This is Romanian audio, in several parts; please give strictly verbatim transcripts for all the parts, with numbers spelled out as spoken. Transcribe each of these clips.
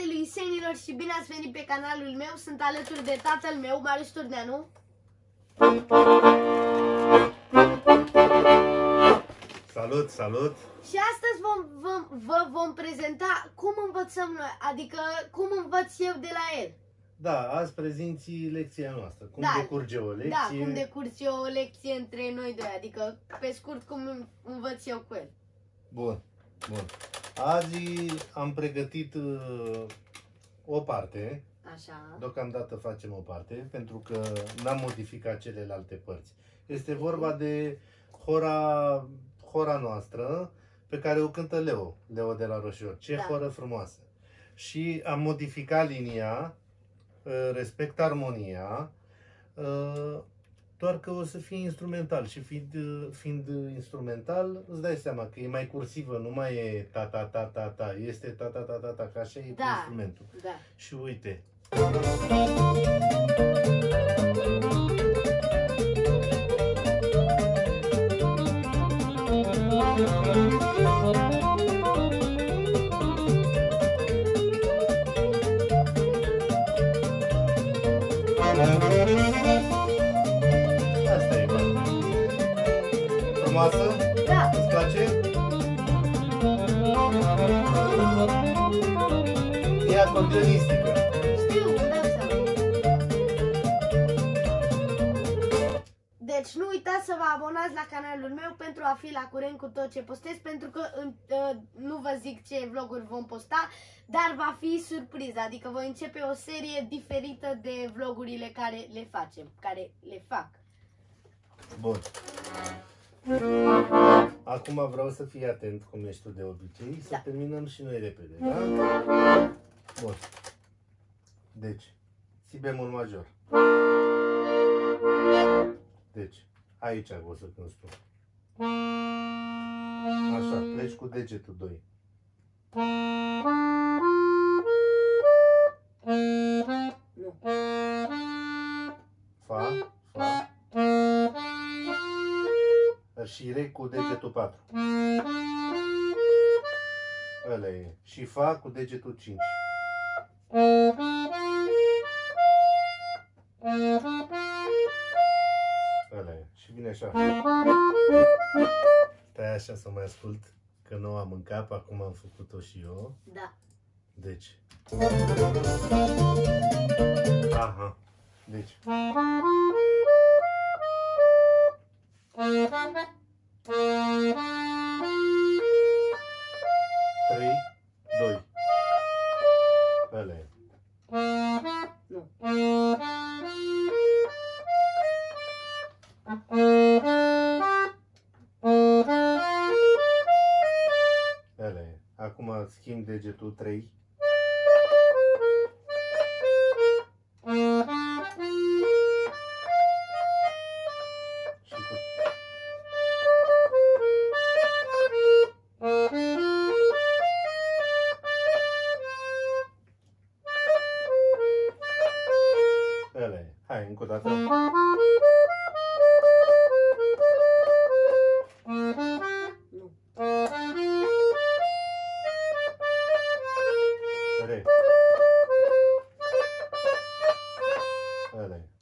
Salutare luisenilor și bine ați venit pe canalul meu. Sunt alături de tatăl meu, Marius Turneanu. Salut, salut! Și astăzi vom, vom, vă vom prezenta cum învățăm noi, adică cum învăț eu de la el. Da, azi prezinți lecția noastră. Cum Da, decurge o lecție. Da, cum decurge o lecție între noi doi, adică pe scurt cum învăț eu cu el. Bun, bun. Azi am pregătit uh, o parte. Așa. Deocamdată facem o parte, pentru că n-am modificat celelalte părți. Este vorba de hora, hora noastră pe care o cântă Leo, Leo de la Roșior. Ce Da. horă frumoasă! Și am modificat linia, respect armonia, doar că o să fie instrumental și fiind, fiind instrumental, îți dai seama că e mai cursivă, nu mai e ta-ta-ta-ta-ta, este ta-ta-ta-ta-ta, că așa e Da. cu instrumentul. Da. Și uite. Asta e, bă. Frumoasă? Da. Îți place? E acordeonistică. Știu, îmi dau seama. Deci nu uitați să vă abonați la canalul meu pentru a fi la curent cu tot ce postez, pentru că uh, nu vă zic ce vloguri vom posta, dar va fi surpriză, adică voi începe o serie diferită de vlogurile care le facem, care le fac. Bun. Acum vreau să fii atent, cum ești tu de obicei, să Da. terminăm și noi repede, da? Bun. Deci, si bemol major. Deci, aici o să cânti tu. Așa, pleci cu degetul doi. Nu. Fa, fa. Și re cu degetul patru. Ăla e. Și fa cu degetul cinci. Ăla e. Și vine așa. Stai așa să mai ascult, că nu am în cap, acum am făcut-o și eu. Da. Deci. Aha. Deci. trei, doi. Ăla e. Nu. Ăla e. Acum schimb degetul trei. Și cu... Ăla e. Hai, încă o dată. Nu. Re. Ăla e.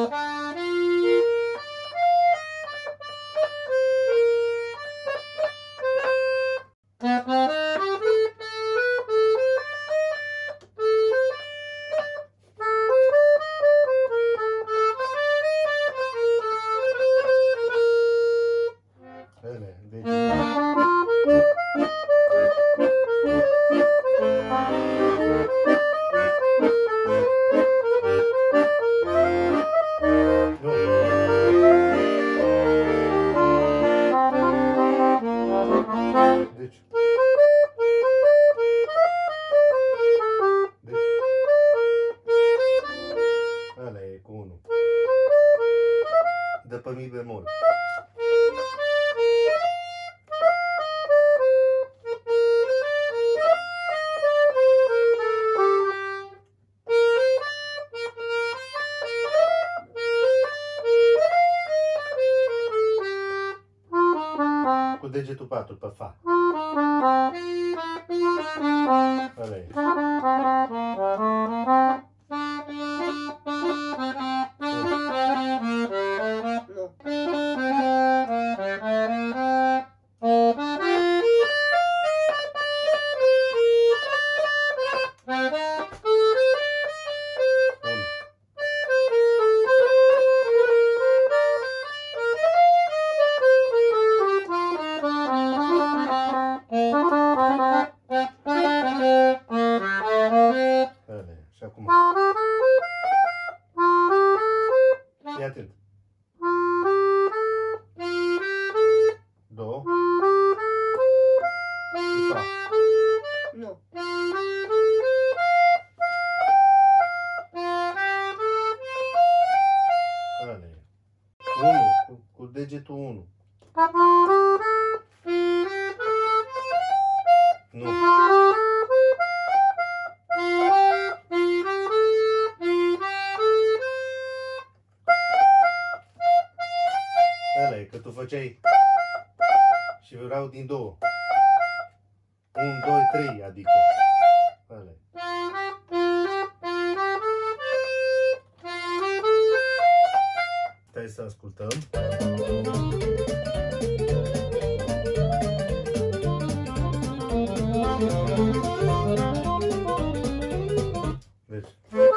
Ăla e. Deci... Deci. Deci. Ăla e cu unu. Dă pe mi bemol. Cu degetul patru pe fa. Ăla e. Și acum. Fii atent. Do. Și fa. Nu. Ăla e. unu. Cu, cu degetul unu. Nu. Ăla e, că tu făceai și vreau din două. unu, doi, trei, adică. Ăla e. Stai să ascultăm. Deci.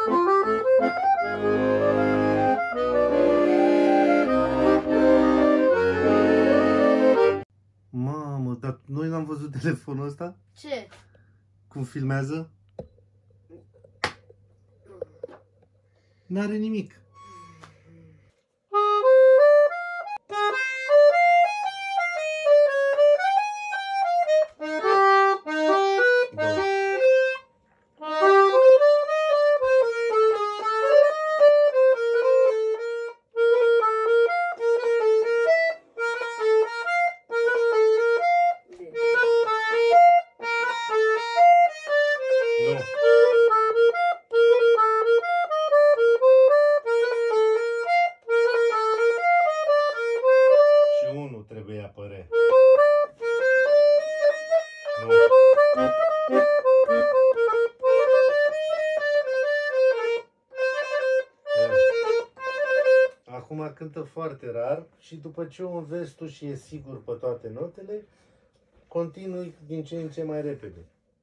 Mamă, dar noi n-am văzut telefonul ăsta? Ce? Cum filmează? N-are nimic. Nu. Și unul trebuie apăre. Nu. Acum cântă foarte rar și după ce o înveți tu și e sigur pe toate notele, continui din ce în ce mai repede.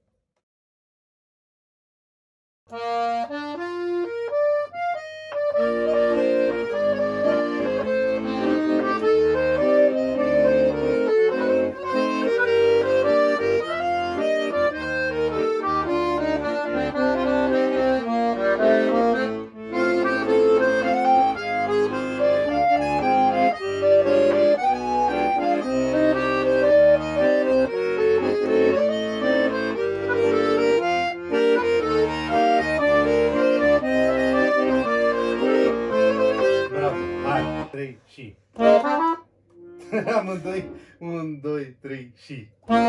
trei și. Amândoi. unu, doi, trei și.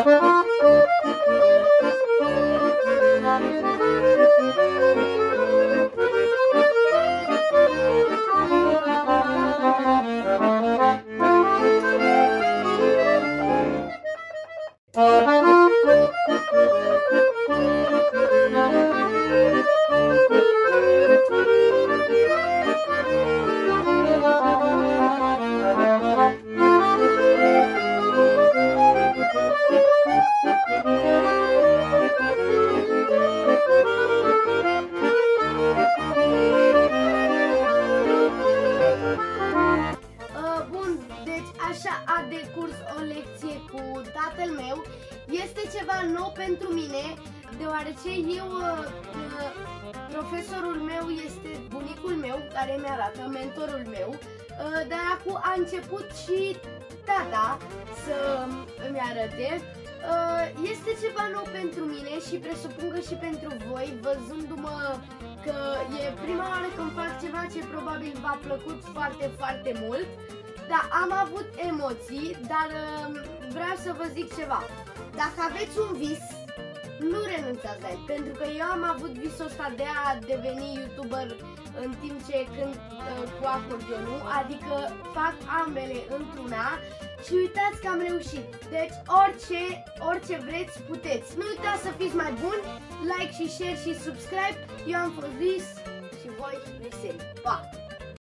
tatăl meu este ceva nou pentru mine, deoarece eu, profesorul meu este bunicul meu, care mi-arată, mentorul meu, dar acum a început și tata să îmi arate. Este ceva nou pentru mine și presupun că și pentru voi, văzându-mă că e prima oară când fac ceva ce probabil v-a plăcut foarte, foarte mult. Da, am avut emoții, dar vreau să vă zic ceva. Dacă aveți un vis, nu renunțați la el, pentru că eu am avut visul ăsta de a deveni YouTuber în timp ce cânt uh, cu acordeonul, adică fac ambele într-una și uitați că am reușit. Deci orice, orice vreți puteți. Nu uitați să fiți mai buni, like și share și subscribe. Eu am fost Luis și voi Luisel. Pa!